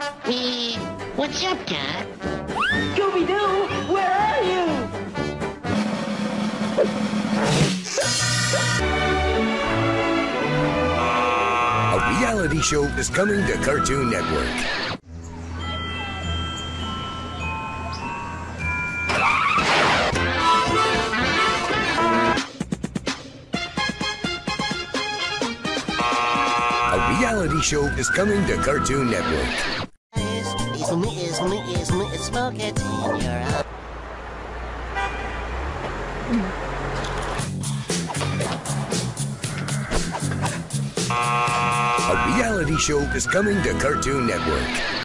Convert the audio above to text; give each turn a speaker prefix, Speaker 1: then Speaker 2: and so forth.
Speaker 1: What's up, Cat?
Speaker 2: Scooby-Doo, where are you?
Speaker 3: A reality show is coming to Cartoon Network. A reality show is coming to Cartoon Network.
Speaker 1: Smoke it in your eye.
Speaker 3: A reality show is coming to Cartoon Network.